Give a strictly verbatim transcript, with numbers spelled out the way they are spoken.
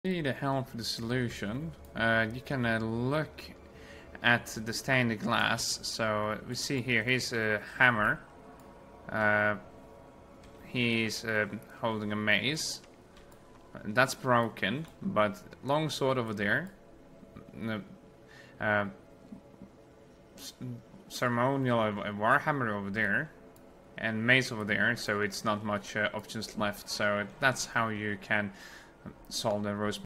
Need a help for the solution. Uh, you can uh, look at the stained glass. So we see here, here's a hammer. Uh, he's uh, holding a mace. That's broken, but long sword over there. Uh, ceremonial uh, warhammer over there. And mace over there, so it's not much uh, options left. So that's how you can solve the Rosymorn